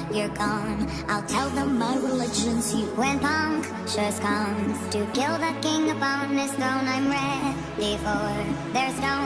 you're gone. I'll tell them my religion's you. When punctures comes to kill the king upon his throne, I'm ready for their stone.